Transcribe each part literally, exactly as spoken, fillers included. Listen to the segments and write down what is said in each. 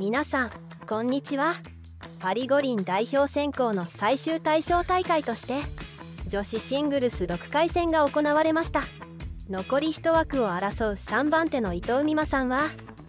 皆さんこんにちは。パリ五輪代表選考の最終対象大会として女子シングルスろくかい戦が行われました。残りいち枠を争うさんばん手の伊藤美誠さんは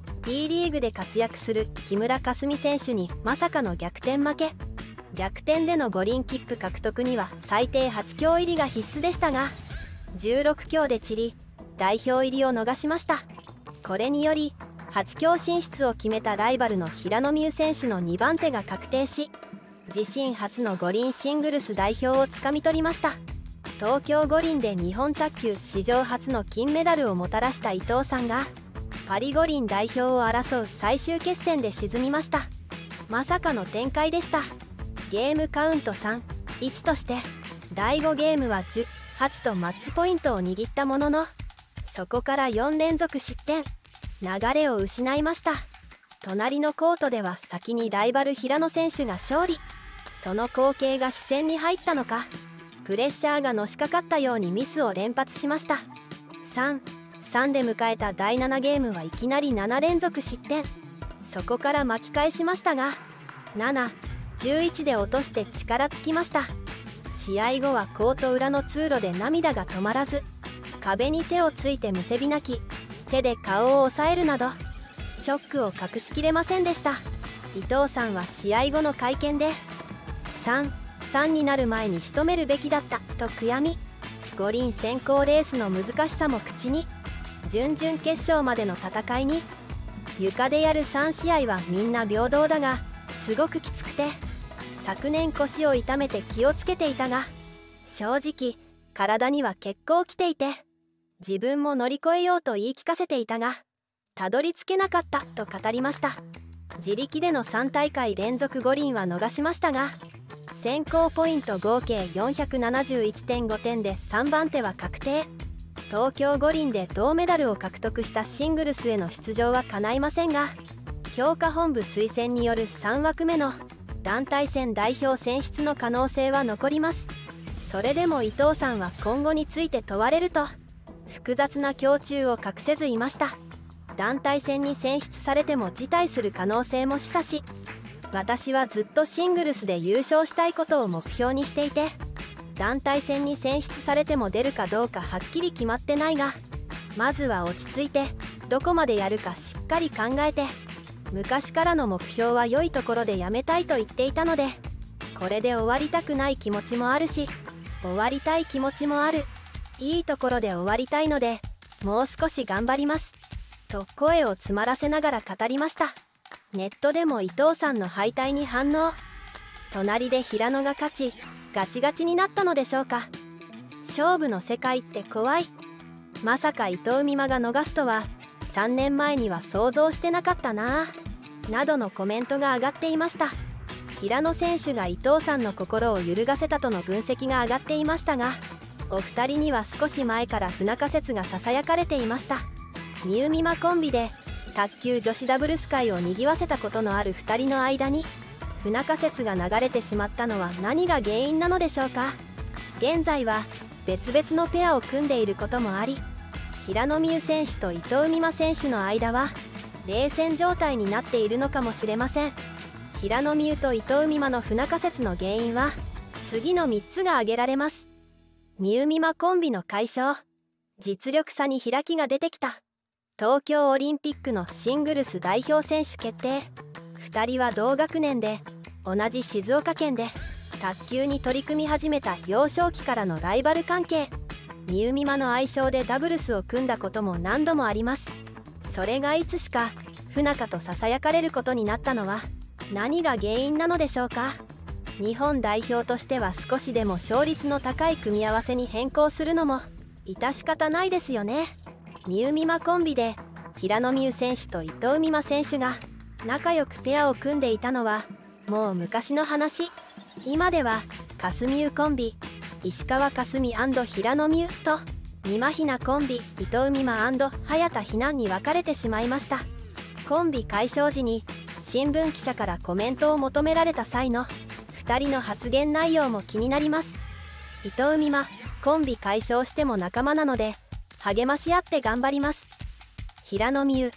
T リーグで活躍する木村佳純選手にまさかの逆転負け。逆転での五輪切符獲得には最低はち強入りが必須でしたがじゅうろく強で散り代表入りを逃しました。これによりはち強進出を決めたライバルの平野美宇選手のにばん手が確定し自身初の五輪シングルス代表をつかみ取りました。東京五輪で日本卓球史上初の金メダルをもたらした伊藤さんがパリ五輪代表を争う最終決戦で沈みました。まさかの展開でした。ゲームカウントさんたいいちとしてだいごゲームはじゅうはちとマッチポイントを握ったもののそこからよん連続失点、流れを失いました。隣のコートでは先にライバル平野選手が勝利。その光景が視線に入ったのかプレッシャーがのしかかったようにミスを連発しました。さんたいさんで迎えただいななゲームはいきなりなな連続失点。そこから巻き返しましたがななたいじゅういちで落として力尽きました。試合後はコート裏の通路で涙が止まらず壁に手をついてむせび泣き手で顔を押さえるなどショックを隠しきれませんでした。伊藤さんは試合後の会見でさんたいさんになる前に仕留めるべきだったと悔やみ五輪選考レースの難しさも口に準々決勝までの戦いに床でやるさん試合はみんな平等だがすごくきつくて昨年腰を痛めて気をつけていたが正直体には結構きていて自分も乗り越えようと言い聞かせていたがたどり着けなかったと語りました。自力でのさん大会連続五輪は逃しましたが選考ポイント合計 よんひゃくななじゅういってんご 点でさんばん手は確定。東京五輪で銅メダルを獲得したシングルスへの出場は叶いませんが評価本部推薦によるさん枠目の団体戦代表選出の可能性は残ります。それでも伊藤さんは今後について問われると複雑な胸中を隠せずいました。団体戦に選出されても辞退する可能性も示唆し私はずっとシングルスで優勝したいことを目標にしていて団体戦に選出されても出るかどうかはっきり決まってないがまずは落ち着いてどこまでやるかしっかり考えて昔からの目標は良いところでやめたいと言っていたのでこれで終わりたくない気持ちもあるし終わりたい気持ちもある。いいところで終わりたいのでもう少し頑張りますと声を詰まらせながら語りました。ネットでも伊藤さんの敗退に反応。隣で平野が勝ちガチガチになったのでしょうか。勝負の世界って怖い。まさか伊藤美誠が逃すとはさんねんまえには想像してなかったなぁなどのコメントが上がっていました。平野選手が伊藤さんの心を揺るがせたとの分析が上がっていましたがお二人には少し前から不仲説がささやかれていました。みゆみまコンビで卓球女子ダブルス界を賑わせたことのあるふたりの間に不仲説が流れてしまったのは何が原因なのでしょうか。現在は別々のペアを組んでいることもあり平野美宇選手と伊藤美誠選手の間は冷戦状態になっているのかもしれません。平野美宇と伊藤美誠の不仲説の原因は次のみっつが挙げられます。みゆみまコンビの解消。実力差に開きが出てきた。東京オリンピックのシングルス代表選手決定。ふたりは同学年で同じ静岡県で卓球に取り組み始めた幼少期からのライバル関係。みゆみまの愛称でダブルスを組んだことも何度もあります。それがいつしか不仲とささやかれることになったのは何が原因なのでしょうか。日本代表としては少しでも勝率の高い組み合わせに変更するのも致し方ないですよね。みゆみまコンビで平野美宇選手と伊藤美誠選手が仲良くペアを組んでいたのはもう昔の話。今ではかすみゆコンビ石川佳純平野美宇とみまひなコンビ伊藤美誠早田ひなに分かれてしまいました。コンビ解消時に新聞記者からコメントを求められた際のふたりの発言内容も気になります。伊藤美誠コンビ解消しても仲間なので励まし合って頑張ります。平野美宇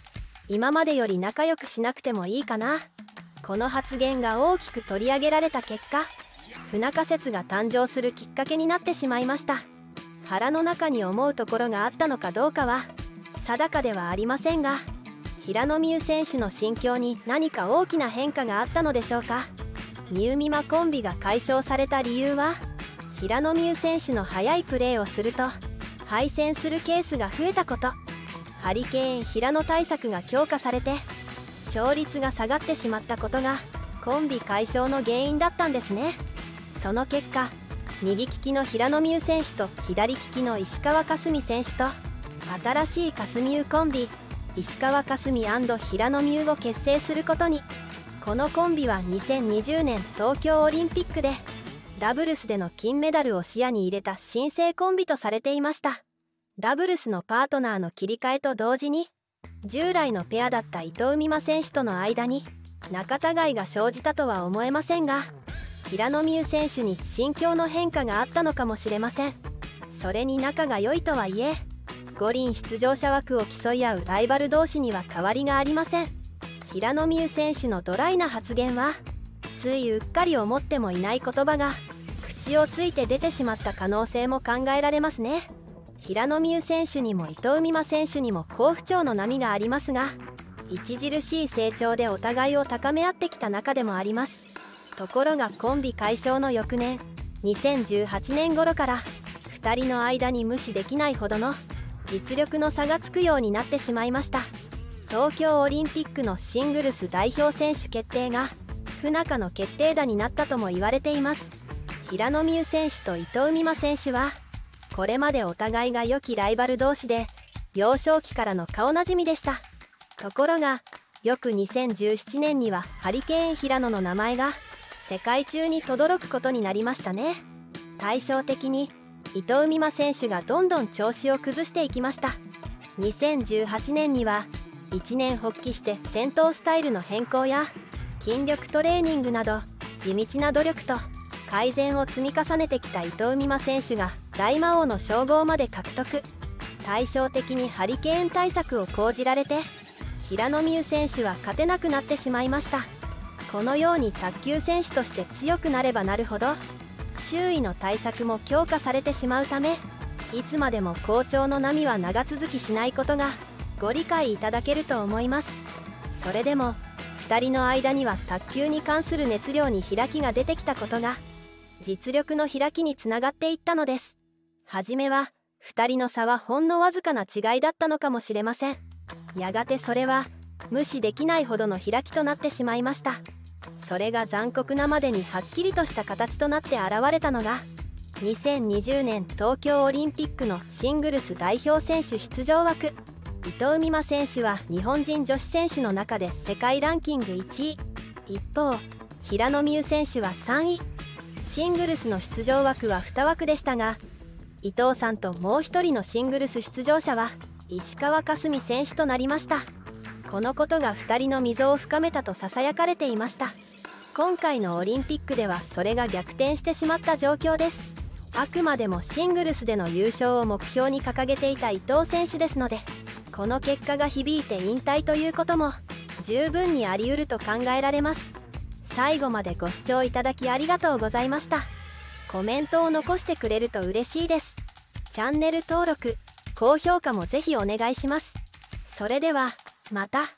今までより仲良くしなくてもいいかな。この発言が大きく取り上げられた結果、不仲説が誕生するきっかけになってしまいました。腹の中に思うところがあったのかどうかは定かではありませんが、平野美宇選手の心境に何か大きな変化があったのでしょうか。みうみまコンビが解消された理由は、平野美宇選手の速いプレーをすると敗戦するケースが増えたこと、ハリケーン平野対策が強化されて勝率が下がってしまったことがコンビ解消の原因だったんですね。その結果、右利きの平野美宇選手と左利きの石川佳純選手と新しい佳純コンビ、石川佳純&平野美宇を結成することに。このコンビはにせんにじゅうねん東京オリンピックでダブルスでの金メダルを視野に入れた新生コンビとされていました。ダブルスのパートナーの切り替えと同時に、従来のペアだった伊藤美誠選手との間に仲違いが生じたとは思えませんが、平野美宇選手に心境の変化があったのかもしれません。それに仲が良いとはいえ、五輪出場者枠を競い合うライバル同士には変わりがありません。平野美宇選手のドライな発言は、ついうっかり思ってもいない言葉が口をついて出てしまった可能性も考えられますね。平野美宇選手にも伊藤美誠選手にも好不調の波がありますが、著しい成長でお互いを高め合ってきた仲でもあります。ところがコンビ解消の翌年にせんじゅうはちねん頃からふたりの間に無視できないほどの実力の差がつくようになってしまいました。東京オリンピックのシングルス代表選手決定が不仲の決定打になったとも言われています。平野美宇選手と伊藤美誠選手はこれまでお互いが良きライバル同士で幼少期からの顔なじみでした。ところが翌にせんじゅうななねんにはハリケーン平野の名前が世界中に轟くことになりましたね。対照的に伊藤美誠選手がどんどん調子を崩していきました。にせんじゅうはちねんには一年発起して戦闘スタイルの変更や筋力トレーニングなど地道な努力と改善を積み重ねてきた伊藤美誠選手が大魔王の称号まで獲得。対照的にハリケーン対策を講じられて平野美宇選手は勝てなくなってしまいました。このように卓球選手として強くなればなるほど周囲の対策も強化されてしまうため、いつまでも好調の波は長続きしないことがご理解いただけると思います。それでもふたりの間には卓球に関する熱量に開きが出てきたことが実力の開きにつながっていったのです。はじめはふたりの差はほんのわずかな違いだったのかもしれません。やがてそれは無視できないほどの開きとなってしまいました。それが残酷なまでにはっきりとした形となって現れたのがにせんにじゅうねん東京オリンピックのシングルス代表選手出場枠。伊藤美誠選手は日本人女子選手の中で世界ランキングいちい、一方平野美宇選手はさんい。シングルスの出場枠はに枠でしたが、伊藤さんともうひとりのシングルス出場者は石川佳純選手となりました。このことがふたりの溝を深めたとささやかれていました。今回のオリンピックではそれが逆転してしまった状況です。あくまでもシングルスでの優勝を目標に掲げていた伊藤選手ですので、この結果が響いて引退ということも十分にあり得ると考えられます。最後までご視聴いただきありがとうございました。コメントを残してくれると嬉しいです。チャンネル登録、高評価もぜひお願いします。それではまた。